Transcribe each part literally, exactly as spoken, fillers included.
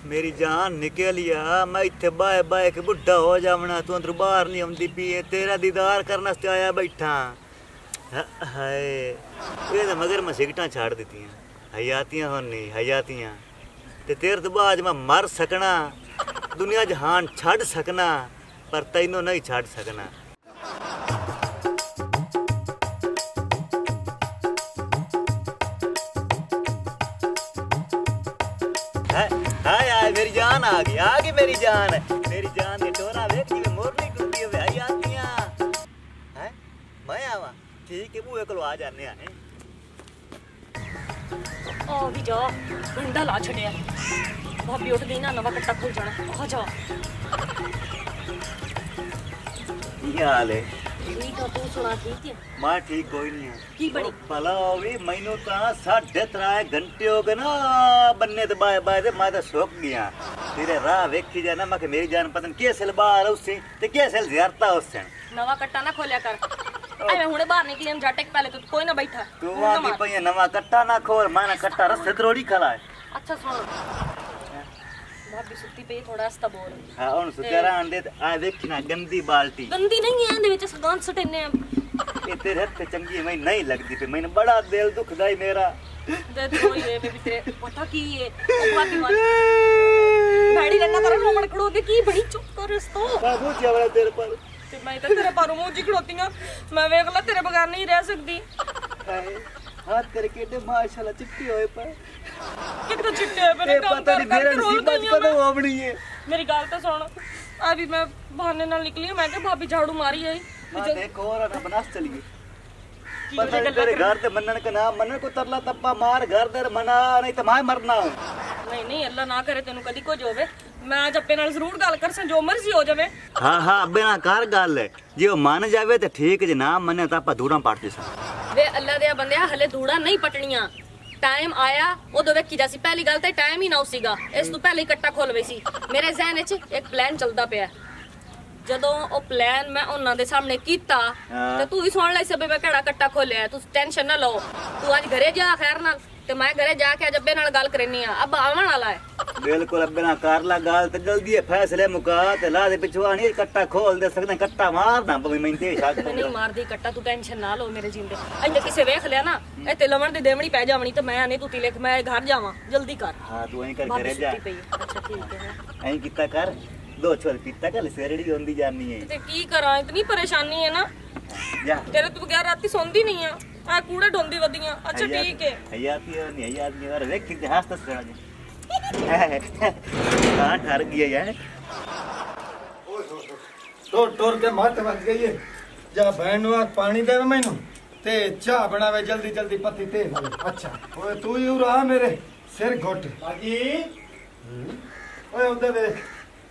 मेरी जान निकलिया मैं इत्थे बाय बाय के बुढ़ा हो जावना तू अंदर बाहर नहीं आउंदी पी तेरा दीदार करने वास्ते आया बैठा हाय ये तो मगर मैं सिगटां छाड़ दी हयातियां होन नहीं हयातियां ते तेरे तो बाद मैं मर सकना दुनिया जहान छड़ सकना पर तैनों नहीं छड़ सकना। हाय हाय मेरी जान आ गई आ गई मेरी जान मेरी जान ने टोरा वेख जी मोरनी टूटी हुई आई आतियां हैं मैं आवा ठीक है बूए कोल आ जाने आ हैं आ भी जा घंटा ला छड़िया भाभी उठ गई ना नवा कट्टा खुल जाना आ जा ये हाल है ठीक है तू सुना ठीक है मां ठीक कोई नहीं है की बड़ी भला होवी महीनों ता साढ़े त्रै घंटे हो गए ना बन्ने ते बाय बाय ते मैं तो सोक गया तेरे राह वेखी जाना मैं मेरी जान पता नहीं कैसे बाहर उससे ते कैसे जियारता उससे नवा कट्टा ना खोलिया कर आई मैं हुणे बाहर निकली हम जाटे के पहले तो कोई ना बैठा तू आंदी पई नवा कट्टा ना खोल माना कट्टा रस्ते तरोड़ी खला है अच्छा सुन भाभी सुत्ती पे थोड़ा हस्ता बोल हां उन सुतेरा आंदे आ देखना गंदी बाल्टी गंदी नहीं है दे विच सगान सटेने ये तेरे हथ चंगी मैं नहीं लगदी पे मैंने बड़ा दिल दुखदाई मेरा दे तो ये बेबी तेरे पता की है बाकी मत गाड़ी लेना कर मोमड़ खड़ो दे की बड़ी चुप कर रस्तो बाबू जी वाला तेरे पर ते मैं तो तेरे पर मुंह जी खड़ोती हूं मैं वेख ला तेरे बगैर नहीं रह सकती हाथ तेरे केडे माशाल्लाह चिट्टी होए पर कितना चिट्टे है मेरे पता नहीं मेरा नसीब कदों आवनी है मेरी गाल तो सुन अभी मैं बहाने नाल निकली मैं के भाभी झाड़ू मारी आई मुझे देखो और ना बनास चली गई पता नहीं तेरे घर ते मनन का नाम मनन को तरला तप्पा मार घर दे मना नहीं तो मैं मरना हूं नहीं नहीं अल्लाह ना करे तेनु कदी कुछ होवे मैं आज अप्पे नाल जरूर गल कर स जो मर्जी हो जावे हां हां अब्बे ना कर गल जे ओ मान जावे ते ठीक जे ना मने तो आपा धूड़ा पाट दे सा वे अल्लाह दे बंदया हले धूड़ा नहीं पटनियां टाइम आया उदो वेखी जासी पहली गल ते टाइम ही ना उसीगा इस तो पहले कट्टा खोलवे सी मेरे ज़हन विच एक प्लान चलदा पिया जदों ओ प्लान मैं उन्हां दे सामने कीता ते तू भी सुन ले सबे मैं केड़ा कट्टा खोलिया तू टेंशन ना लो तू आज घरे जा खैर नाल ते मैं घरे जाके आज अब्बे नाल गल करनी आ अब आवन वाला है बिल्कुल अब्बे ना कर ला गल ते जल्दी है फैसले मुका ते ला दे पिछवानी कट्टा खोल दे सकदे कट्टा मार ना पवे मैं ते शाक नहीं मार दी कट्टा तू टेंशन ना लो मेरे जिंदे अजे किसे वेख लिया ना ए ते लवण दी देवणी पै जावणी ते मैं आने तू ती लिख मैं घर जावां जल्दी कर हां तू ऐ कर घरे जा अच्छा ठीक है ऐ किता कर दो छोल पीता कल सेरड़ी होंदी जानी है ते की करा इतनी परेशानी है ना जा तेरे तू बगैर राती सोंदी नहीं है आ कूड़े ढोंदी वदियां अच्छा ठीक है हयाती है नहीं हयाती है और देख के हंस हंस रहा जी हां ठर गया यार तो टोर के मत बच गई है जा बहन नु पानी दे मैनू ते चाह बनावे जल्दी जल्दी पत्ती तेज अच्छा ओए तू ही रहा मेरे सिर घुट बाजी ओए उधर देख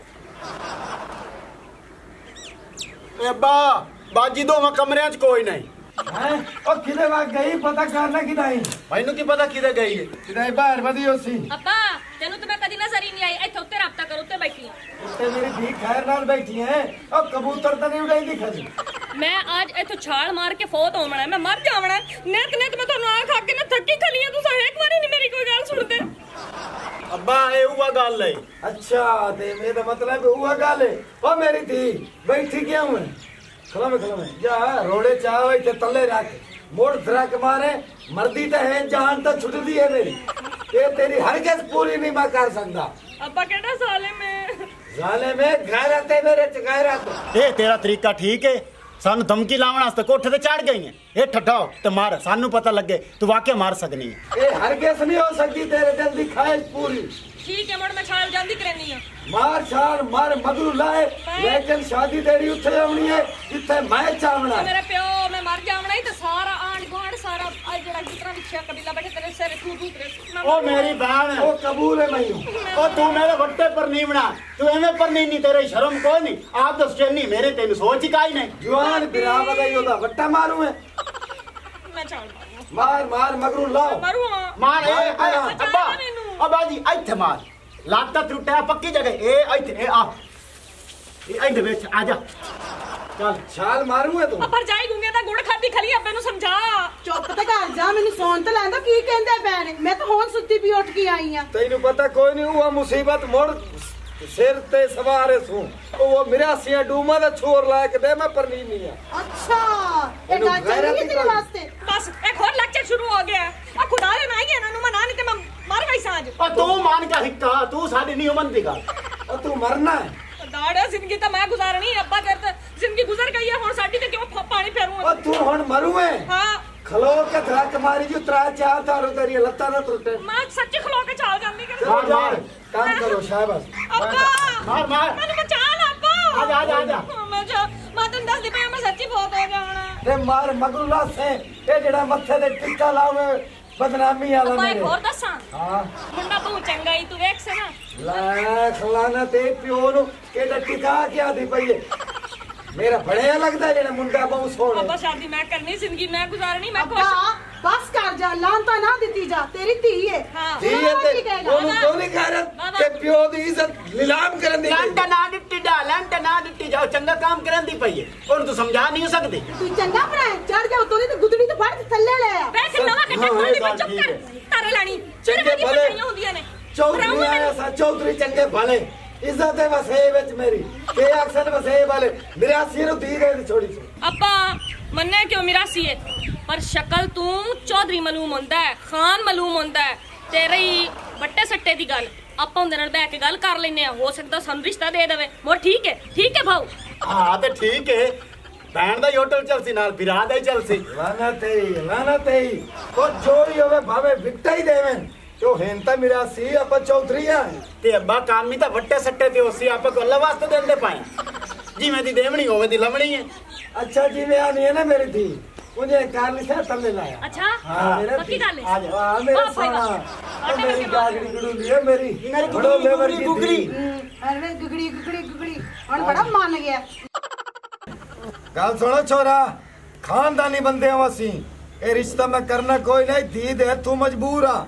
ए बा बाजी दो मैं कमरे च कोई नहीं हैं ओ किदे वग गई पता करना कि नहीं मैनू की पता किदे गई है किदे बाहर वदी होसी अब्बा तेनु तो मैं कदी नजर ही नहीं आई इथे उत्ते रास्ता कर उत्ते बैठी उत्ते मेरी धी खैर नाल बैठी है ओ कबूतर तो नहीं उड़ाई दिखा मैं आज इथे छाल मार के फोत होवना मैं मर जावना नेत नेत मैं थानू आ खा के ना थकी खली है तुसा एक बारी नहीं मेरी कोई गल सुनदे अब्बा ए हुआ गल है अच्छा ते मेरा मतलब हुआ गल है ओ मेरी थी बैठी क्यों है खला में खला में जा रोड़े चाव इथे तले रख मोड़ धरक मारे मर्दी तो है जान तो छुटदी है मेरी ये तेरी हरकत पूरी नहीं मैं कर सकदा अब्बा केड़ा साले में साले में गैरत है मेरे च गैरत ए तेरा तरीका ठीक है सानू धमकी लावन वास्ते कोठे ते चढ़ गई है ए ठठाओ ते मार सानू पता लगे तू वाकई मार सकनी है ए हरगिज़ नहीं हो सकती तेरे दिल दी ख्वाहिश पूरी ठीक है मोड़ मैं छाल जल्दी करनी है मार छाल मार मगरू लाए लेकिन शादी तेरी उत्थे होनी है जिथे मैं चाहना मेरे प्यो मैं मर जावना ही ते सारा आंड गुआंड सारा आज जड़ा जितना रिक्शा कबीला बैठे तेरे सिर तू तू तेरे ओ मेरी बहन ओ कबूल है मैनू ओ तू मेरे वट्टे पर नहीं बना तू एवें पर नहीं नहीं तेरे शर्म कोई नहीं आप तो चन्नी मेरे तेन सोच ही काई नहीं जवान बिरा बदाई ओदा वट्टा मारू है मैं छाल मार मार मगरू लाओ मारू मार ए अब्बा अब्बा जी इथे मार लाता त्रुटिया पक्की जगह ए इथे ए आ ए इधर बेच आ जा चल छाल मारूंगा तू ਭਰਜਾਈ ਗੁੰਗੇ ਦਾ ਗੁੜ ਖਾਦੀ ਖਲੀ ਅੱਬੇ ਨੂੰ ਸਮਝਾ। ਚੁੱਪ ਤੇ ਕਰ ਜਾ, ਮੈਨੂੰ ਸੌਣ ਤੇ ਲੈਂਦਾ ਕੀ ਕਹਿੰਦੇ ਪੈ ਨੇ। ਮੈਂ ਤਾਂ ਹੁਣ ਸੁੱਤੀ ਵੀ ਉੱਠ ਕੇ ਆਈ ਆ। ਤੈਨੂੰ ਪਤਾ ਕੋਈ ਨਹੀਂ ਉਹ ਮੁਸੀਬਤ ਮੁੜ ਸਿਰ ਤੇ ਸਵਾਰੇ ਸੂ ਉਹ ਮਿਰਾਸੀਆਂ ਡੂਮਾ ਦਾ ਛੋਰ ਲਾ ਕੇ ਦੇ ਮੈਂ ਪਰਨੀ ਨਹੀਂ ਆ। ਅੱਛਾ ਇਹ ਗੱਲ ਚੱਲੀ ਤੇਰੇ ਵਾਸਤੇ। ਬਸ ਇੱਕ ਹੋਰ ਲੈਕਚਰ ਸ਼ੁਰੂ ਹੋ ਗਿਆ। ਆ ਖੁਦਾ ਦੇ ਨਾ ਹੀ ਇਹਨਾਂ ਨੂੰ ਮਨਾ ਨਹੀਂ ਤੇ ਮੈਂ ਮਰ ਗਈ ਸਾਂ ਅੱਜ। ਉਹ ਤੂੰ ਮਾਨ ਕਾ ਹਿੱਕਾ ਤੂੰ ਸਾਡੀ ਨਹੀਂ ਮੰਨ ਦੀ ਗੱਲ। ਉਹ ਤੂੰ ਮਰਨਾ ਹੈ। ਦਾੜਾ ਜ਼ਿੰਦਗੀ ਤਾਂ ਮੈਂ ਗੁਜ਼ਾਰਨੀ ਅੱਬਾ ਕਰ ਤੇ ਜ਼ਿੰਦਗੀ ਗੁਜ਼ਰ ਗਈ ਹੈ ਹੁਣ ਸਾਡੀ ਤੇ ਕਿਉਂ ਪਾਣੀ ਫੇਰੂ। ਉਹ ਤੂੰ ਹੁਣ ਮਰੂ ਹੈ। ਹਾਂ ਖਲੋ ਕੇ ਧੱਕ ਮਾਰੀ ਜੋ ਤਰਾ ਚਾਰ ਤਾਰ ਤੇਰੀ ਲੱਤਾਂ ਨਾ ਟੁੱਟੇ। ਮੈਂ ਸੱਚ ਖਲੋ ਕੇ ਚਾਲ ਜਾਂਦੀ ਕਰ। ਮਾਰ ਮਾਰ ਕੰਮ ਕਰੋ ਸ਼ਾਬਾਸ਼। ਅੱਬਾ ਮਾਰ ਮਾਰ ਮੈਨੂੰ ਬਚਾ ਲੈ ਅੱਬਾ। ਆ ਜਾ ਆ ਜਾ ਆ ਜਾ। ਮੈਂ ਜਾ ਮੈਂ ਤੈਨੂੰ ਦੱਸਦੀ ਪਈ ਮੈਂ ਸੱਚੀ ਬਹੁਤ ਹੋ ਜਾਣਾ। ਤੇ ਮਾਰ ਮਗਰੂਲਾ ਸੇ ਇਹ ਜਿਹੜਾ ਮੱਥੇ ਤੇ ਟਿੱਕਾ ਲਾਵੇ ਬਦਨਾਮੀ ਵਾਲਾ ਅੱਬਾ ਮੇਰੇ। ਇੱਕ ਹੋਰ ਦੱਸਾਂ ਹਾਂ ਮੁੰਡਾ ਬਹੁਤ ਚੰਗਾ ਈ ਤੂੰ ਵੇਖ ਸੇ ਨਾ। ਲੈ ਖਲਾਣਾ ਤੇ ਪਿਓ ਨੂੰ ਕਿਹੜਾ ਟਿਕਾ ਕੇ ਆਦੀ ਪਈ ਏ। ਮੇਰਾ ਬੜਿਆ ਲੱਗਦਾ ਜਿਹੜਾ ਮੁੰਡਾ ਬਹੁਤ ਸੋਹਣਾ। ਅੱਬਾ ਸ਼ਾਦੀ ਮੈਂ ਕਰਨੀ ਜ਼ਿੰਦਗੀ ਮੈਂ ਗੁਜ਼ਾਰਨੀ ਮੈਂ ਅੱਬਾ ਬਸ ਕਰ ਜਾ, ਲਾਂਤਾ ਨਾ ਦਿੱਤੀ ਜਾ, ਤੇਰੀ ਧੀ ਏ। ਹਾਂ। ਧੀ ਏ ਤੇ ਉਹਨੂੰ ਕੋਈ ਨਹੀਂ ਖੈਰਤ ਤੇ ਪਿਓ ਦੀ ਇੱਜ਼ਤ ਨਿਲਾਮ ਕਰਨ ਦੀ। ਲੰਟ ਨਾ ਦਿੱਤੀ ਜਾ ਲੰਟ ਨਾ ਦਿੱਤੀ ਜਾ ਚੰਗਾ ਕੰਮ ਕਰਨ ਦੀ ਪਈ ਹੈ ਉਹਨੂੰ ਤੂੰ ਸਮਝਾ ਨਹੀਂ ਸਕਦੀ। ਤੂੰ ਚੰਗਾ ਭਰਾ ਚੜ ਜਾ ਉਤੋਂ ਦੀ ਗੁੱਦੜੀ ਤੇ ਫੜ ਥੱਲੇ ਲੈ ਆ। ਵੇਖ ਨਵਾਂ ਕੱਟਾ ਖੋਲ ਦੇ ਚੁੱਪ ਕਰ ਤਾਰੇ ਲਾਣੀ ਚੰਗੇ ਭਲੇ ਹੁੰਦੀਆਂ ਨੇ। ਚੌਧਰੀ ਆਇਆ ਸਾ ਚੌਧਰੀ ਚੰਗੇ ਭਲੇ ਇੱਜ਼ਤ ਦੇ ਵਸੇ ਵਿੱਚ ਮੇਰੀ ਤੇ ਅਕਸਰ ਵਸੇ ਵਾਲੇ ਮਿਰਾਸੀ ਨੂੰ ਦੀ ਦੇ ਛੋੜੀ ਸੀ। ਅੱਬਾ ਮੰਨੇ ਕਿਉਂ ਮਿਰਾਸੀ ਹੈ ਪਰ ਸ਼ਕਲ ਤੂੰ ਚੌਧਰੀ ਮਾਲੂਮ ਹੁੰਦਾ ਹੈ ਖਾਨ ਮਾਲੂਮ ਹੁੰਦਾ ਹੈ। ਤੇ ਰਹੀ ਵੱਟੇ ਸੱਟੇ ਦੀ ਗੱਲ ਆਪਾਂ ਉਹਦੇ ਨਾਲ ਬਹਿ ਕੇ ਗੱਲ ਕਰ ਲੈਨੇ ਆ ਹੋ ਸਕਦਾ ਸਾਨੂੰ ਰਿਸ਼ਤਾ ਦੇ ਦੇਵੇ। ਮੋਰ ਠੀਕ ਹੈ ਠੀਕ ਹੈ ਭਾਊ। ਹਾਂ ਤੇ ਠੀਕ ਹੈ ਭੈਣ ਦਾ ਹੋਟਲ ਚਲਸੀ ਨਾਲ ਵਿਰਾਹ ਦਾ ਹੀ ਚਲਸੀ। ਲਾਨਾ ਤੇ ਲਾਨਾ ਤੇ ਉਹ ਜੋੜੀ ਹੋਵੇ ਭਾਵੇਂ ਵਿਕਟਾ ਹੀ ਦੇਵੇਂ ਜੋ ਹੈਨ ਤਾਂ ਮਿਰਾਸੀ ਆਪਾਂ ਚੌਧਰੀ ਆ। ਤੇ ਅੱਬਾ ਕੰਮ ਹੀ ਤਾਂ ਵੱਟੇ ਸੱਟੇ ਤੇ ਹੋਸੀ ਆਪਾਂ ਕੋ ਅੱਲਾ ਵਾਸਤੇ ਦਿੰਦੇ ਪਾਏ ਜਿਵੇਂ ਦੀ ਦੇਵਣੀ ਹੋਵੇ ਦੀ ਲਵਣੀ ਹੈ। ਅੱਛਾ ਜਿਵੇਂ ਆ ਨਹੀਂ ਹੈ ਨਾ ਮੇਰੀ ਧੀ ਉਹਨੇ ਕਾਰ ਲਿਖਿਆ ਥੱਲੇ ਲਾਇਆ। ਅੱਛਾ ਹਾਂ ਮੇਰੇ ਪੱਕੀ ਗੱਲ ਹੈ। ਆ ਜਾ ਆ ਮੇਰੇ ਸੋਨਾ ਉਹ ਮੇਰੀ ਗਾਗੜੀ ਗੜੂਲੀ ਹੈ ਮੇਰੀ ਮੇਰੀ ਬੜੋ ਲੈਵਰ ਗੁਗਰੀ ਦੀ ਗੁਗਰੀ। ਅਰੇ ਗੁਗੜੀ ਗੁਗੜੀ ਗੁਗੜੀ ਹੁਣ ਬੜਾ ਮੰਨ ਗਿਆ। ਗੱਲ ਸੁਣੋ ਛੋਰਾ ਖਾਨਦਾਨੀ ਬੰਦੇ ਹਾਂ ਅਸੀਂ ਇਹ ਰਿਸ਼ਤਾ ਮੈਂ ਕਰਨਾ ਕੋਈ ਨਹੀਂ ਧੀ ਦੇ ਤੂੰ ਮਜਬੂਰ ਆ।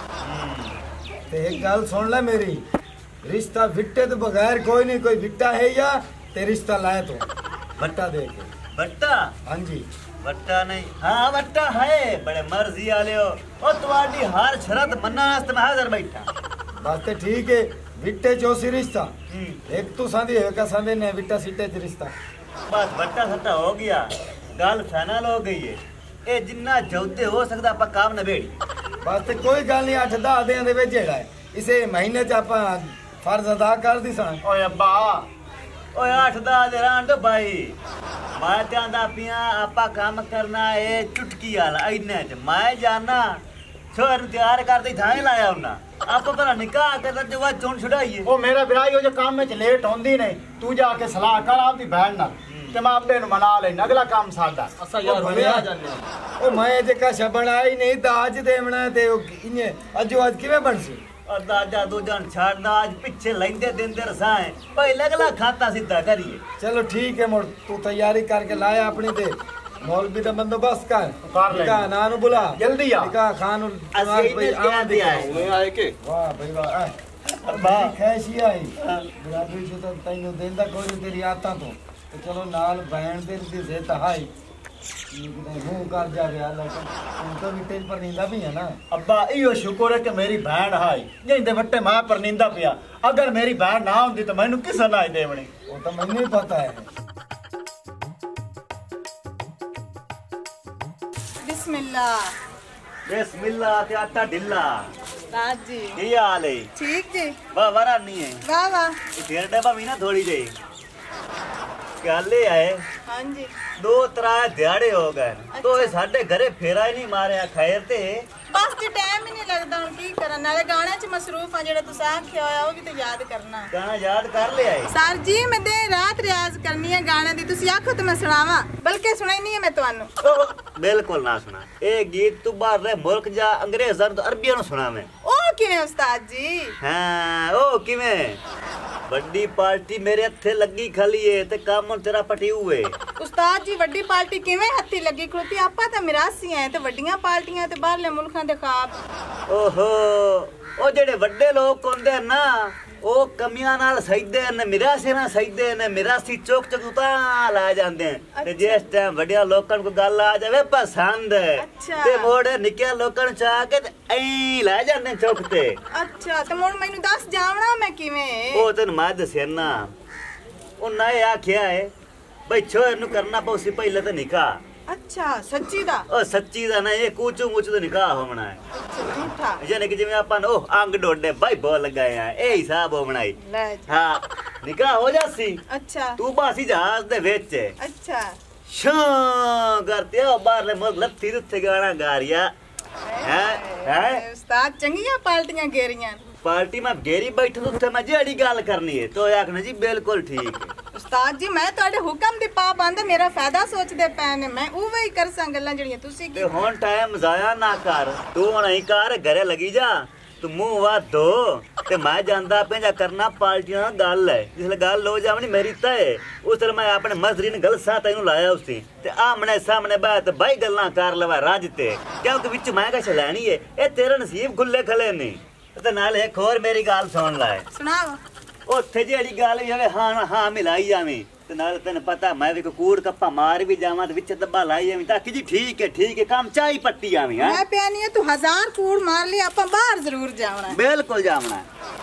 ਤੇ ਇੱਕ ਗੱਲ ਸੁਣ ਲੈ ਮੇਰੀ ਰਿਸ਼ਤਾ ਵਿਟੇ ਤੋਂ ਬਗੈਰ ਕੋਈ ਨਹੀਂ ਕੋਈ ਵਿਟਾ ਹੈ ਜਾਂ ਤੇ ਰਿਸ਼ਤਾ ਲਾਇਆ ਤੂੰ ਵੱਟਾ ਦੇ ਕੇ। ਵੱਟਾ ਹਾਂਜੀ ਵੱਟਾ ਨਹੀਂ ਹਾਂ ਵੱਟਾ ਹੈ ਬੜੇ ਮਰਜ਼ੀ ਵਾਲਿਓ ਉਹ ਤੁਹਾਡੀ ਹਰ ਸ਼ਰਤ ਮੰਨਣ ਵਾਸਤੇ ਮੈਂ ਹਾਜ਼ਰ ਬੈਠਾ। ਬਸ ਤੇ ਠੀਕ ਹੈ ਵਿਟੇ ਚੋਸੀ ਰਿਸ਼ਤਾ ਹੂੰ। ਇੱਕ ਤੂੰ ਸਾਂਦੀ ਹੈ ਕਾ ਸਾਂਦੇ ਨੇ ਵਿਟਾ ਸਿੱਟੇ ਚ ਰਿਸ਼ਤਾ। ਬਸ ਵੱਟਾ ਸੱਟਾ ਹੋ ਗਿਆ ਗੱਲ ਫਾਈਨਲ ਹੋ ਗਈ ਹੈ। ਇਹ ਜਿੰਨਾ ਜਲਦੀ ਹੋ ਸਕਦਾ ਆਪਾਂ ਕੰਮ ਨਵੇੜੀ। ਬਸ ਤੇ ਕੋਈ ਗੱਲ ਨਹੀਂ ਅੱਠ ਦਸ ਦਿਨਾਂ ਦੇ ਵਿੱਚ ਜਿਹੜਾ ਹੈ ਇਸੇ ਮਹੀਨੇ ਚ ਆਪਾਂ ਫਰਜ਼ ਅਦਾ ਕਰ ਦੀ ਸਾਂ। ਓਏ ਅੱਬਾ ਓਏ ਅੱਠ ਦਸ ਦੇ ਰਾਂ ਤੋਂ ਬਾਈ ਮੈਂ ਤੇ ਆਂਦਾ ਪਿਆ ਆਪਾਂ ਕੰਮ ਕਰਨਾ ਏ ਚੁਟਕੀ ਵਾਲਾ ਇੰਨੇ ਚ ਮੈਂ ਜਾਣਾ ਛੋਰ ਨੂੰ ਤਿਆਰ ਕਰਦੇ ਥਾਂ ਲਾਇਆ ਉਹਨਾਂ ਆਪਾਂ ਭਲਾ ਨਿਕਾਹ ਕਰਦਾ ਜੋ ਵਾ ਚੋਣ ਛੁਡਾਈਏ। ਉਹ ਮੇਰਾ ਵਿਰਾਈ ਉਹ ਜੋ ਕੰਮ ਵਿੱਚ ਲੇਟ ਹੁੰਦੀ ਨਹੀਂ ਤੂੰ ਜਾ ਕੇ ਸਲਾਹ ਕਰ ਆਪਦੀ ਭੈਣ ਨਾਲ ਤੇ ਮੈਂ ਆਪੇ ਨੂੰ ਮਨਾ ਲੈਣਾ ਅਗਲਾ ਕੰਮ ਸਾਡਾ ਅਸਾਂ ਯਾਰ ਹੁਣੇ ਆ ਜਾਂਦੇ ਉਹ ਮੈਂ ਜੇ ਕਸ਼ਾ ਬਣਾਈ ਨਹੀਂ ਤਾਂ ਅੱਜ ਦੇਵਣਾ ਤੇ ਉਹ ਇਨੇ ਅਜੋ ਅੱਜ ਕਿਵੇਂ ਬਣਸੀ। ਦਾਦਾ ਦੂਜਾ ਛੱਡਦਾ ਅੱਜ ਪਿੱਛੇ ਲੈਂਦੇ ਦਿੰਦੇ ਰਸਾਂ ਪਹਿਲੇ ਅਗਲਾ ਖਾਤਾ ਸਿੱਧਾ ਕਰੀਏ। ਚਲੋ ਠੀਕ ਹੈ ਮੁੜ ਤੂੰ ਤਿਆਰੀ ਕਰਕੇ ਲਾਇਆ ਆਪਣੀ ਤੇ ਮੌਲਵੀ ਦਾ ਬੰਦੋਬਸਤ ਕਰ ਕਰ ਲੈ ਨਿਕਾਹ ਨਾ ਨੂੰ ਬੁਲਾ ਜਲਦੀ ਆ ਨਿਕਾਹ ਖਾਨ ਨੂੰ ਅਸੀਂ ਇਹਨੇ ਕਹਿੰਦੇ ਆਏ ਹੁਣੇ ਆਏ ਕਿ ਵਾਹ ਬਈ ਵਾਹ ਅੱਬਾ ਖੈਸ਼ੀ ਆਈ ਬਰਾਬਰੀ ਚ ਤਾਂ ਤੈਨੂੰ ਦਿੰਦਾ ਕੋਈ ਨਹੀਂ ਤੇਰੀ ਆਤਾਂ ਤੋਂ ਤੇ ਚਲੋ ਨਾਲ ਬੈਣ ਦੇ ਦੀ ਜ਼ਿੱਦ ਹਾਈ ਮੂੰਹ ਕਰ ਜਾਵੇ ਆ ਲੈ ਤੂੰ ਤਾਂ ਵੀ ਤੇਜ ਪਰ ਨੀਂਦਾ ਵੀ ਹੈ ਨਾ। ਅੱਬਾ ਇਹੋ ਸ਼ੁਕਰ ਹੈ ਕਿ ਮੇਰੀ ਭੈਣ ਹਾਈ ਜਿੰਦੇ ਵੱਟੇ ਮਾਂ ਪਰ ਨੀਂਦਾ ਪਿਆ ਅਗਰ ਮੇਰੀ ਭੈਣ ਨਾ ਹੁੰਦੀ ਤਾਂ ਮੈਨੂੰ ਕਿਸੇ ਨਾ ਦੇਵਣੀ। ਉਹ ਤਾਂ ਮੈਨੂੰ ਹੀ ਪਤਾ ਹੈ। ਬਿਸਮਿਲ੍ਲਾ ਬਿਸਮਿਲ੍ਲਾ ਤੇ ਆਟਾ ਢਿੱਲਾ ਰਾਜ ਜੀ ਕੀ ਹਾਲ ਹੈ। ਠੀਕ ਜੀ ਵਾਹ ਵਾਰਾ ਨਹੀਂ ਹੈ ਵਾਹ ਵਾਹ ਇਹ ਫੇਰ ਡੱਬਾ ਵੀ ਨਾ ਥੋੜੀ ਜਿਹੀ ਗੱਲ ਇਹ ਹੈ ਹਾਂਜੀ ਦੋ ਤਰਾ ਦਿਹਾੜੇ ਹੋ ਗਏ ਤੋ ਇਹ ਸਾਡੇ ਘਰੇ ਫੇਰਾ ਹੀ ਨਹੀਂ ਮਾਰਿਆ ਖੈਰ ਤੇ ਬਸ ਜੀ ਟਾਈਮ ਹੀ ਨਹੀਂ ਲੱਗਦਾ ਹੁਣ ਕੀ ਕਰਾਂ ਨਾਲੇ ਗਾਣਿਆਂ 'ਚ ਮਸਰੂਫ ਆ ਜਿਹੜਾ ਤੁਸੀਂ ਆਖਿਆ ਹੋਇਆ ਉਹ ਵੀ ਤੇ ਯਾਦ ਕਰਨਾ ਗਾਣਾ ਯਾਦ ਕਰ ਲਿਆ ਏ। ਸਰ ਜੀ ਮੈਂ ਦੇ ਰਾਤ ਰਿਆਜ਼ ਕਰਨੀ ਹੈ ਗਾਣਿਆਂ ਦੀ ਤੁਸੀਂ ਆਖੋ ਤੇ ਮੈਂ ਸੁਣਾਵਾਂ ਬਲਕਿ ਸੁਣਾਈ ਨਹੀਂ ਹੈ ਮੈਂ ਤੁਹਾਨੂੰ। ਉਹ ਬਿਲਕੁਲ ਨਾ ਸੁਣਾ ਇਹ ਗੀਤ ਤੂੰ ਬਾਹਰ ਦੇ ਮੁਲਕ ਜਾਂ ਅੰਗਰੇਜ਼ਾਂ ਤੋਂ ਅਰਬੀਆਂ ਨੂੰ ਸੁਣਾਵੇਂ। ਉਹ ਕਿਵੇਂ ਉਸਤਾਦ ਜੀ? ਹਾਂ ਉਹ ਕਿਵੇਂ ਵੱਡੀ ਪਾਰਟੀ ਮੇਰੇ ਹੱਥੇ ਲੱਗੀ ਖਲੀ ਏ ਤੇ ਕੰਮ ਤੇਰਾ ਪਟਿਊ ਏ। ਉਸਤਾਦ ਜੀ ਵੱਡੀ ਪਾਰਟੀ ਕਿਵੇਂ ਹੱਥੀ ਲੱਗੀ ਖਲੋਤੀ ਆਪਾਂ ਤਾਂ ਮਿਰਾਸੀ ਆਏ ਤੇ ਵੱਡੀਆਂ ਪਾਰਟੀਆਂ ਤੇ ਬਾਹਰਲੇ ਮੁਲਕਾਂ ਦੇ ਖਾਬ। ਓਹੋ ਉਹ ਜਿਹੜੇ ਵੱਡੇ ਲੋਕ ਹੁੰਦੇ ਨਾ ਉਹ ਕਮੀਆਂ ਨਾਲ ਸਹੀਦੇ ਨੇ, ਮਿਰਾਸੀ ਨਾਲ ਸਹੀਦੇ ਨੇ, ਮਿਰਾਸੀ ਚੁੱਕ ਚੁੱਕ ਤਾਂ ਲਾ ਜਾਂਦੇ ਤੇ ਜਿਸ ਟਾਈਮ ਵੱਡਿਆਂ ਲੋਕਾਂ ਨੂੰ ਗੱਲ ਆ ਜਾਵੇ ਪਸੰਦ ਤੇ ਮੋੜ ਨਿੱਕਿਆਂ ਲੋਕਾਂ ਨੂੰ ਚਾਹ ਕੇ ਐਂ ਲੈ ਜਾਂਦੇ ਚੁੱਕ ਤੇ। ਅੱਛਾ ਤੇ ਹੁਣ ਮੈਨੂੰ ਦੱਸ ਜਾਵਣਾ ਮੈਂ ਕਿਵੇਂ? ਉਹ ਤੈਨੂੰ ਮੈਂ ਦੱਸਿਆ ਨਾ, ਉਹਨਾਂ ਇਹ ਆਖਿਆ ਹੈ ਬਈ ਛੋਰ ਨੂੰ ਕਰਨਾ ਪਊ ਸੀ ਪਹਿਲੇ ਤਾਂ ਨਿਕਾਹ। ਅੱਛਾ ਸੱਚੀ ਦਾ? ਉਹ ਸੱਚੀ ਦਾ ਨਾ, ਇਹ ਕੂਚੂ ਮੂਚੂ ਦਾ ਨਿਕਾਹ ਹੋਣਾ ਹੈ। ਝੂਠਾ ਯਾਨੀ ਕਿ ਜਿਵੇਂ ਆਪਾਂ ਨੂੰ ਉਹ ਅੰਗ ਡੋਡੇ ਬਾਈ ਬੋਲ ਲਗਾਏ ਆ, ਇਹ ਹਿਸਾਬ ਹੋ ਬਣਾਈ। ਹਾਂ ਨਿਕਾਹ ਹੋ ਜਾਸੀ। ਅੱਛਾ ਤੂੰ ਬਾਸੀ ਜਹਾਜ਼ ਦੇ ਵਿੱਚ। ਅੱਛਾ ਸ਼ਾਂ ਕਰਤੇ ਉਹ ਬਾਹਰਲੇ ਮੁਲਕ ਲੱਥੀ ਉੱਥੇ ਗਾਣਾ ਗਾ ਰਿਆ ਹੈ ਹੈ। ਉਸਤਾਦ ਚੰਗੀਆਂ ਪਾਲਟੀਆਂ ਗੇਰੀਆਂ। ਪਾਰਟੀ ਮੈਂ ਗੇਰੀ ਬੈਠਾ ਉੱਥੇ ਮੈਂ ਜਿਹੜੀ ਗੱਲ ਕਰਨੀ ਹੈ ਤੋ ਆਖਣਾ ਜੀ ਬਿਲਕੁਲ ਠੀਕ ਹੈ। ਉਸਤਾਦ ਜੀ ਮੈਂ ਤੁਹਾਡੇ ਹੁਕਮ ਦੀ ਪਾਬੰਦ, ਮੇਰਾ ਫਾਇਦਾ ਸੋਚਦੇ ਪਏ ਨੇ, ਮੈਂ ਉਵੇਂ ਹੀ ਕਰ ਸਾਂ ਗੱਲਾਂ ਜਿਹੜੀਆਂ ਤੁਸੀਂ ਤੇ ਹੁਣ ਟਾਈਮ ਜ਼ਾਇਆ ਨਾ ਕਰ, ਤੂੰ ਨਹੀਂ ਕਰ, ਘਰੇ ਲੱਗੀ ਜਾ, ਤੂੰ ਮੂੰਹ ਵਾ ਧੋ ਤੇ ਮੈਂ ਜਾਂਦਾ ਪਿਆ ਜਾ ਕਰਨਾ ਪਾਰਟੀਆਂ ਨਾਲ ਗੱਲ ਹੈ। ਜਿਸ ਗੱਲ ਹੋ ਜਾਵਣੀ ਮੇਰੀ ਤੈ ਉਸ ਤਰ੍ਹਾਂ ਮੈਂ ਆਪਣੇ ਮਜ਼ਰੀ ਨੇ ਗੱਲ ਸਾਂ ਤੈਨੂੰ ਲਾਇਆ ਉਸੇ ਤੇ ਆਮਣੇ ਸਾਹਮਣੇ ਬਾਤ ਬਾਈ ਗੱਲਾਂ ਕਰ ਲਵਾ ਰਾਜ ਤੇ, ਕਿਉਂਕਿ ਵਿੱਚ ਮੈਂ ਕਛ ਲੈਣੀ ਹੈ, ਇਹ ਤੇਰਾ ਨਸੀਬ ਖੁੱਲੇ ਖਲੇ ਨਹੀਂ। ਤੇ ਨਾਲ ਇੱਕ ਹੋਰ ਮੇਰੀ ਗੱਲ ਸੁਣ ਲੈ। ਸੁਣਾਓ। ਉੱਥੇ ਜਿਹੜੀ ਗੱਲ ਜਾਵੇ ਹਾਂ ਹਾਂ ਮਿਲਾਈ ਜਾਵੇਂ ਤੇ ਨਾਲ ਤੈਨੂੰ ਪਤਾ ਮੈਂ ਵੀ ਕੂੜ ਕੱਪਾ ਮਾਰ ਵੀ ਜਾਵਾਂ ਤੇ ਵਿੱਚ ਦੱਬਾ ਲਾਈ ਜਾਵੇਂ ਤਾਂ ਕਿ ਜੀ ਠੀਕ ਹੈ ਠੀਕ ਹੈ ਕੰਮ ਚਾਹੀ ਪੱਟੀ ਜਾਵੇਂ। ਹਾਂ ਮੈਂ ਪਿਆ ਨਹੀਂ ਤੂੰ ਹਜ਼ਾਰ ਕੂੜ ਮਾਰ ਲਈ, ਆਪਾਂ ਬਾਹਰ ਜ਼ਰੂਰ ਜਾਵਣਾ। ਬਿਲਕੁਲ ਜਾਵਣਾ।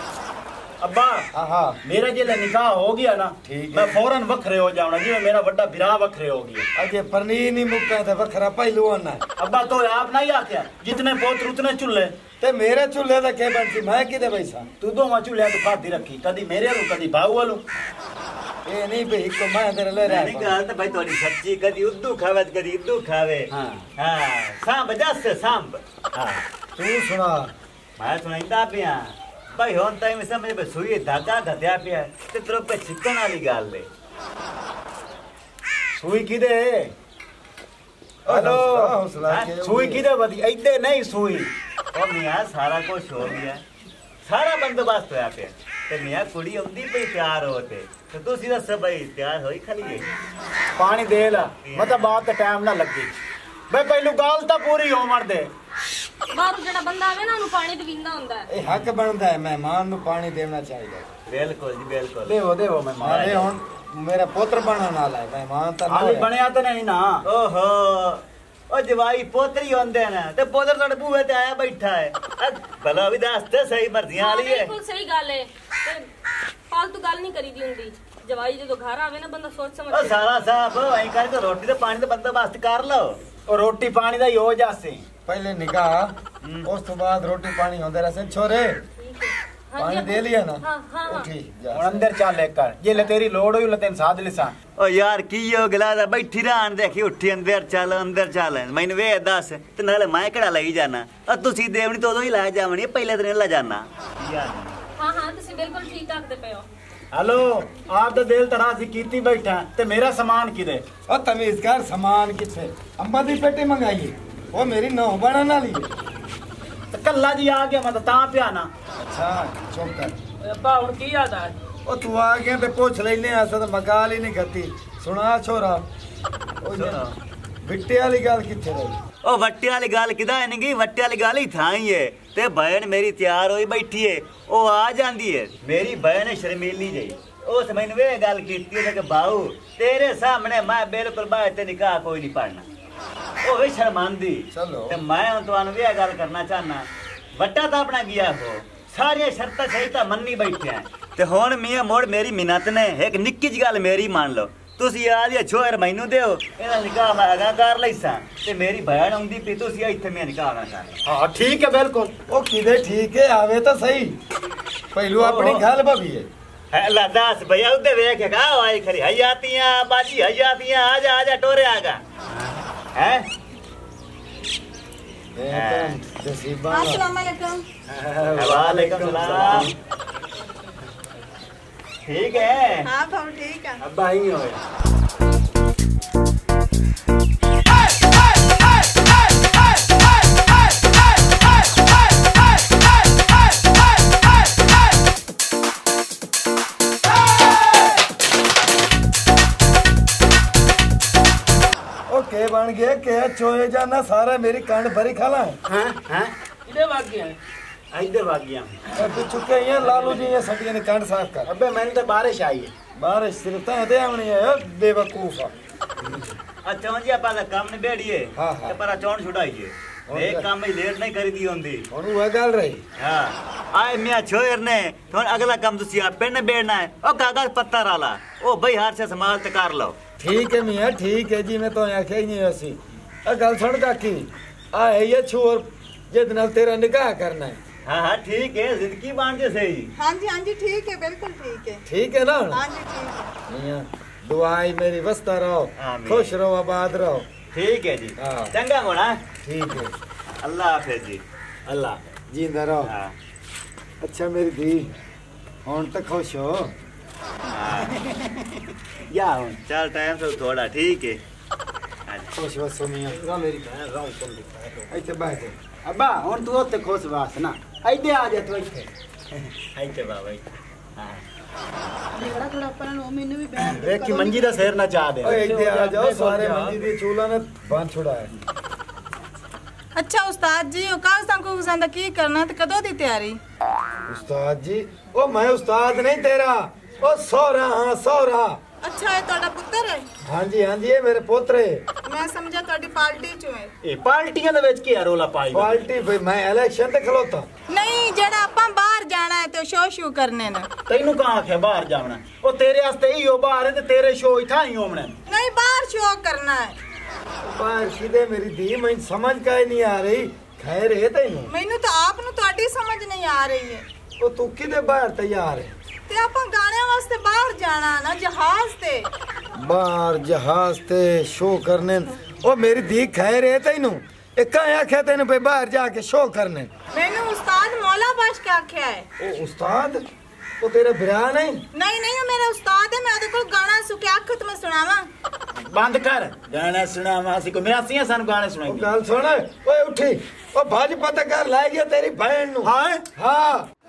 अब्बा हाँ मेरा जो निकाह हो गया ना मैं फौरन वखरे हो जाऊंगा जी, मेरा बड़ा बिरा वखरे हो गया। अजे परनी नहीं मुक्का था वखरा पहलवान है। अब्बा तो आप नहीं आख्या जितने पोत्र उतने चूल्हे ते मेरे चूल्हे दा के बनती मैं किदे पैसा तू दो मां चूल्हे तो खादी रखी कदी मेरे रू कदी भाऊ वालू ए नहीं भाई को मैं तेरे ले रहा नहीं गल तो भाई थोड़ी सच्ची, कदी उद्दू खावे कदी इद्दू खावे। हां हां सांब जस सांब। हां तू सुना मैं सुनाइंदा पिया भाई होन ताई में समझ पे सुई धागा घत्या पिया ते तेरे पे चिकन वाली गाल ले सुई किदे हेलो सुई किदे बदी इदे नहीं सुई ओ मियां सारा कुछ हो गया, सारा बंदोबस्त होया पे ते मियां कुड़ी औंदी पे तैयार होते तो तू सीधा सब भाई तैयार होई खली पानी दे ला मतलब बात टाइम ना लगी भाई पहलू गाल ता पूरी हो मर दे ਬਾਹਰੋਂ ਜਿਹੜਾ ਬੰਦਾ ਆਵੇ ਨਾ ਉਹਨੂੰ ਪਾਣੀ ਦੇਵੀਂਦਾ ਹੁੰਦਾ ਹੈ। ਇਹ ਹੱਕ ਬਣਦਾ ਹੈ ਮਹਿਮਾਨ ਨੂੰ ਪਾਣੀ ਦੇਣਾ ਚਾਹੀਦਾ। ਬਿਲਕੁਲ ਜੀ ਬਿਲकुल ਦੇਵੋ ਦੇਵੋ ਮਹਿਮਾਨ। ਅਰੇ ਹੁਣ ਮੇਰਾ ਪੁੱਤਰ ਬਣਨ ਵਾਲਾ ਹੈ, ਮਹਿਮਾਨ ਤਾਂ ਹਾਲੇ ਬਣਿਆ ਤਾਂ ਨਹੀਂ ਨਾ। ਓਹੋ ਉਹ ਜਵਾਈ ਪੋਤਰੀ ਹੁੰਦੇ ਨੇ ਤੇ ਪੋਤਰ ਤੁਹਾਡੇ ਬੂਹੇ ਤੇ ਆਇਆ ਬੈਠਾ ਹੈ, ਭਲਾ ਵੀ ਦੱਸ ਤੇ ਸਹੀ ਮਰਜ਼ੀਆਂ ਵਾਲੀ ਹੈ। ਬਿਲਕੁਲ ਸਹੀ ਗੱਲ ਹੈ ਤੇ ਫालतू ਗੱਲ ਨਹੀਂ ਕਰੀਦੀ ਹੁੰਦੀ। ਜਵਾਈ ਜਦੋਂ ਘਰ ਆਵੇ ਨਾ ਬੰਦਾ ਸੋਚ ਸਮਝ ਉਹ ਸਾਰਾ ਸਾਹਿਬ ਐਂ ਕਰਕੇ ਰੋਟੀ ਤੇ ਪਾਣੀ ਦਾ ਬੰਦੋਬਸਤ ਕਰ ਲਓ। ਉਹ ਰੋਟੀ ਪਾਣੀ ਦਾ ਹੀ ਹੋ ਜਾਸੇ पहले निकाह उस तो बाद रोटी पानी होते रहे छोरे पानी दे लिया ना। हाँ हाँ उठी जा ਹੁਣ ਅੰਦਰ ਚੱਲ ਲੈ ਕਰ ਜੇ ਲੈ ਤੇਰੀ ਲੋੜ ਹੋਈ ਲੈ ਤੈਨੂੰ ਸਾਧ ਲਿਸਾਂ। ਓ ਯਾਰ ਕੀ ਹੋ ਗਲਾ ਦਾ ਬੈਠੀ ਰਹਿਣ ਦੇਖੀ ਉੱਠੀ ਅੰਦਰ ਚੱਲ ਅੰਦਰ ਚੱਲ ਮੈਨੂੰ ਵੇ ਦੱਸ ਤੇ ਨਾਲੇ ਮੈਂ ਕਿਹੜਾ ਲਈ ਜਾਣਾ ਆ ਤੁਸੀਂ ਦੇਵਣੀ ਤੋਂ ਉਦੋਂ ਹੀ ਲੈ ਜਾਵਣੀ ਪਹਿਲੇ ਦਿਨ ਲੈ ਜਾਣਾ। ਹਾਂ ਹਾਂ ਤੁਸੀਂ ਬਿਲਕੁਲ ਠੀਕ ਆਖਦੇ ਪਏ ਹੋ। हेलो आप तो दिल तरह से कीती बैठा ते मेरा सामान किदे ओ तमीजकार सामान किथे अम्बा दी पेटी मंगाई वो मेरी नौ बनन वाली ते कल्ला जी आ गया मैं ता पिया ना। अच्छा चुप कर अब्बा हुन की याद है ओ तू आ गया ते पूछ लेने अस तो मगाल ही नहीं करती। सुना छोरा ओ सुना बिट्टे वाली गल किथे रही? ओ वट्टे वाली गल किदा है नहीं वट्टे वाली गल ही था ही है ते बहन मेरी तैयार होई बैठी है ओ आ जांदी है मेरी बहन है शर्मीली जी उस मैंने वे गल कीती है कि बाऊ तेरे सामने मैं बिल्कुल बात ते निकाह कोई नहीं पढ़ना ओ वे शर्मांदी चलो ते मैं हुन तुहानू वे गल करना चाहना वट्टा तो अपना गया हो सारी शर्तां सहिता मन्नी बैठे हैं ते हुन मियां मोड़ मेरी मिन्नत ने एक निक्की जी गल मेरी मान लो ਤੁਸੀਂ ਯਾਦ ਹੈ ਛੋਰ ਮੈਨੂੰ ਦਿਓ ਇਹਦਾ ਨਿਕਾਹ ਮੈਂ ਅਗਾ ਕਰ ਲਈਸਾਂ ਤੇ ਮੇਰੀ ਭੈਣ ਆਉਂਦੀ ਪਈ ਤੁਸੀਂ ਇੱਥੇ ਮੈਂ ਨਿਕਾਹ ਨਾ ਕਰ। हां ठीक है बिल्कुल ओ किदे ठीक है आवे तो सही पहलू अपनी गल भाभी है है अल्लाह दास भैया उधर देख का आई खरी हयातियां बाजी हयातियां आजा आजा टोरे आगा हैं अस्सलाम वालेकुम। वालेकुम सलाम। ठीक है हां भाऊ ठीक है। अब्बा ही होए के बन गए के चोए जाना सारा मेरी कंड भरी खाला है। हैं हैं इधर भाग गया इधर भाग गया पिछू के ये लालू जी ये सटियां ने कंड साफ कर। अबे मैंने तो बारिश आई है। बारिश सिर्फ ता दे आवनी है बेवकूफा। अच्छा जी आपा दा काम ने बैठिए हाँ, हाँ। ते पर चौन छुड़ाइए एक काम ही लेट नहीं करी दी होंदी हुन वो गल रही। हां आए मियां छोर ने थोड़ा अगला काम तुसी आप पे ने बैठना है ओ कागज पत्थर वाला ओ भाई हाथ से संभाल ते कर लो। ठीक है मियां ठीक है जी मैं तो आख्या ही नहीं ऐसी आ गल सुन काकी आ है ये छोर जिद नाल तेरा निकाह करना है। हाँ हाँ ठीक है जिंदगी बांध के सही। हाँ जी हाँ जी ठीक है बिल्कुल ठीक है। ठीक है ना हाँ जी ठीक है। मियां दुआई मेरी वस्ता रहो आमीन। खुश रहो आबाद रहो। ठीक है जी हाँ। चंगा होना ठीक है अल्लाह हाफिज जी। अल्लाह जींदा रहो। हाँ अच्छा मेरी धी हुन तो खुश हो। हाँ या हुन चल टाइम से थोड़ा ठीक है। खुश बसो मियां मेरी बहन राम तुम ऐसे बैठ। अब्बा हुन तू ओते खुश वास ना इधर आ जा तू इथे इथे बाबा हां थोड़ा थोड़ा पर नो मैनू भी बहन देख की मंजी दा सिर ना चा दे। ओए इधर आ जाओ सारे मंजी दी चूल्हा ने बांध छुड़ा है। अच्छा उस्ताद जी ओ काल संको गुजांदा की करना ते कदों दी तैयारी? उस्ताद जी ओ मैं उस्ताद नहीं तेरा ओ सोहरा हां सोहरा। अच्छा है तोड़ा पुत्र है? हाँ जी हाँ जी ये मेरे पोतरे। मैं समझा तोड़ी पार्टी चो है। ए पार्टियां दे विच की रोला पाई पार्टी भाई मैं इलेक्शन ते खलोता नहीं जेड़ा आपां बाहर जाना है तो शो शू करने ना। तैनू कहां आखे बाहर जावना ओ तेरे वास्ते ही हो बाहर है ते तेरे शो इथा ही होमने नहीं बाहर शो करना है। बाहर सीधे मेरी धी मैं समझ का ही नहीं आ रही खैर है तैनू मैनू तो आप नु तोड़ी समझ नहीं आ रही है। ओ तू किदे बाहर तैयार है ते आपां गाने वास्ते बाहर जाना ना जहाज ते। बाहर जहाज ते शो करने ओ मेरी धी खैर है तैनू ए कहां आख्या तैनू पे बाहर जाके शो करने? मैनू उस्ताद मौला बख्श के आख्या है। ओ उस्ताद ओ तेरा बिरा नहीं? नहीं नहीं वो मेरा उस्ताद है मैं ओदे कोल गाना सुके आखत में सुनावा। बंद कर गाना सुनावा सी को मेरा सिया सन गाने ओ सुनाई। गल सुन ओए उठी ओ भाज पता कर लाई गया तेरी बहन नु। हां हां